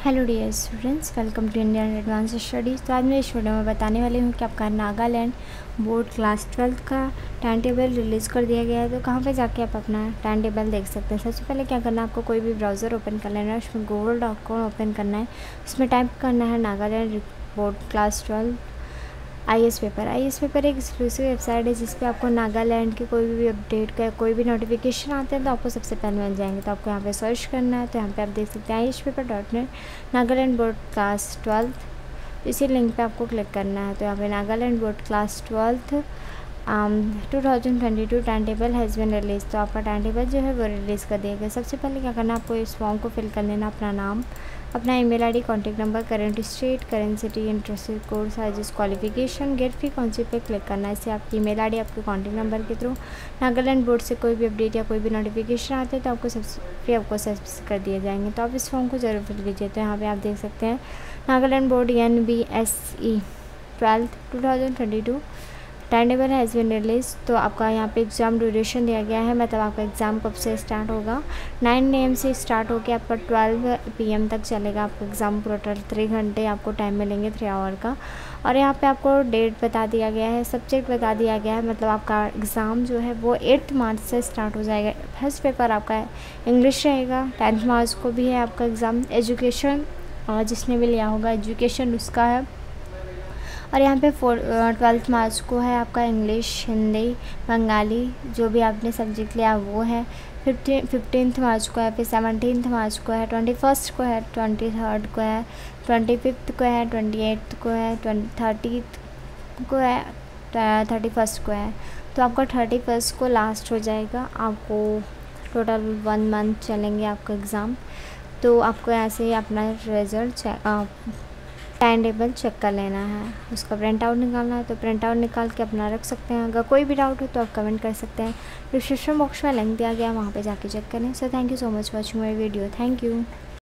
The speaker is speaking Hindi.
Hello dear students, welcome to Indian advance studies. तो आज मैं इस वीडियो में बताने वाली हूँ कि आपका नागालैंड बोर्ड क्लास 12 का टाइम टेबल रिलीज़ कर दिया गया है। तो कहाँ पे जाके आप अपना टाइम टेबल देख सकते हैं। सबसे पहले क्या करना है, आपको कोई भी ब्राउज़र ओपन कर लेना है, उसमें google.com ओपन करना है, उसमें टाइप करना है Nagaland board class 12 IAS paper एक एक्सक्लूसिव वेबसाइट है जिस पे आपको नागालैंड के कोई भी अपडेट का कोई भी नोटिफिकेशन आते हैं तो आपको सबसे पहले मिल जाएंगे। तो आपको यहाँ पे सर्च करना है, तो यहाँ पे आप देख सकते हैं IASpaper.net नागालैंड बोर्ड क्लास 12। इसी लिंक पे आपको क्लिक करना है। तो यहाँ पे Nagaland board class 12 2022 time table has been release. तो आपका टाइम टेबल जो है वो रिलीज़ कर दिया गया। सबसे पहले क्या करना है, आपको इस फॉर्म को फिल कर लेना, अपना नाम, अपना email ID, contact number, current state, current city, interested course, highest qualification, get fee कौन-सी पे क्लिक करना है। इससे आपकी ईमेल आईडी आपके कॉन्टैक्ट नंबर के थ्रू नागालैंड बोर्ड से कोई भी अपडेट या कोई भी नोटिफिकेशन आते हैं तो आपको आपको सब्सिड कर दिए जाएंगे। तो आप इस फॉर्म को ज़रूर फिल कीजिए। तो यहाँ पर आप देख सकते हैं Nagaland board NBSE 12 2022 time table has been release. तो आपका यहाँ पे एग्ज़ाम ड्यूरेशन दिया गया है, मतलब आपका एग्ज़ाम कब से स्टार्ट होगा। 9 AM से स्टार्ट होकर आपका 12 PM तक चलेगा। आपका एग्ज़ाम टोटल 3 घंटे आपको टाइम मिलेंगे, 3 आवर का। और यहाँ पे आपको डेट बता दिया गया है, सब्जेक्ट बता दिया गया है, मतलब आपका एग्ज़ाम जो है वो 8 मार्च से स्टार्ट हो जाएगा। फर्स्ट पेपर आपका इंग्लिश रहेगा। 10 मार्च को भी है आपका एग्ज़ाम। एजुकेशन जिसने भी लिया होगा एजुकेशन उसका है। और यहाँ पे 12 मार्च को है आपका इंग्लिश, हिंदी, बंगाली, जो भी आपने सब्जेक्ट लिया वो है। 15 मार्च को है, फिर 17 मार्च को है, 21 को है, 23 को है, 25 को है, 28 को है, 30 को है, 31 को है। तो आपका 31 को लास्ट हो जाएगा। आपको टोटल 1 मंथ चलेंगे आपका एग्ज़ाम। तो आपको ऐसे ही अपना रिज़ल्ट टाइम टेबल चेक कर लेना है, उसका प्रिंट आउट निकालना है। तो प्रिंट आउट निकाल के अपना रख सकते हैं। अगर कोई भी डाउट हो तो आप कमेंट कर सकते हैं। डिस्क्रिप्शन बॉक्स में लिंक दिया गया है, वहाँ पे जाके चेक करें। So thank you so much watching my video. Thank you.